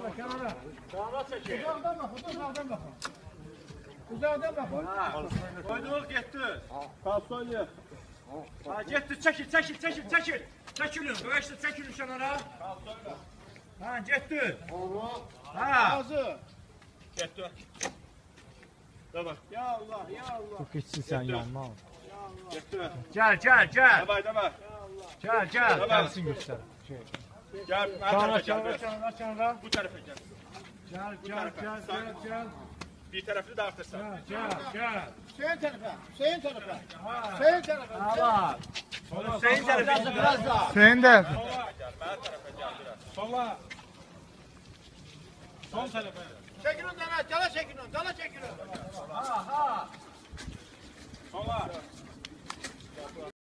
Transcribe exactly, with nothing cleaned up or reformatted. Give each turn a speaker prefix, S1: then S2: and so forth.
S1: Kenara, kenara.
S2: Kenara çekin.
S1: Uzakdan bakın, uzakdan bakın. Uzakdan bakın.
S2: Koyduk gitti.
S3: Kalk oynuyor.
S2: Ha gitti, çekil, çekil, çekil, çekil. Çekilin, bu işte çekilin kenara. Ha gitti. Ha.
S1: Hazır.
S2: Gitti. Tamam.
S1: Ya Allah, ya Allah.
S4: Çok geçsin sen yanına.
S2: Gitti.
S3: Gel gel gel.
S2: Davay, davay.
S3: Gel gel.
S4: Gelsin göster. Şey.
S2: Gel, bu
S1: Kenara,
S2: tarafa
S1: kenara,
S2: gel.
S1: kenara, kenara.
S2: Bu tarafa gel.
S1: Gel, gel, gel, gel, gel.
S2: Bir tarafı da artırsan.
S1: Gel, gel.
S5: Hüseyin tarafa, Hüseyin tarafa. Hüseyin tarafa.
S1: Allah.
S2: Hüseyin tarafı.
S5: Biraz daha.
S4: Senin de.
S2: Sola gel, ben tarafa gel biraz. Sola. Sol tarafa.
S5: Çekin onu dala, dala çekin onu, dala çekin onu.
S2: Sola.